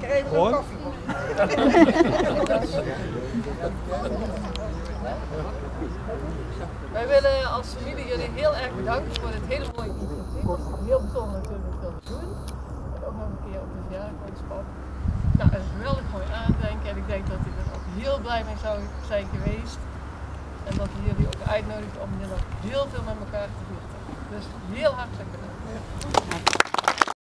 even een koffie. Wij willen als familie jullie heel erg bedanken voor dit hele mooie initiatief. Het is heel bijzonder natuurlijk dat we doen. En ook nog een keer op de verjaardag van Span. Nou, een geweldig mooi aandenken en ik denk dat hij er ook heel blij mee zou zijn geweest. En dat we jullie ook uitnodigen om hier nog heel veel met elkaar te vieren. Dus heel hartelijk bedankt.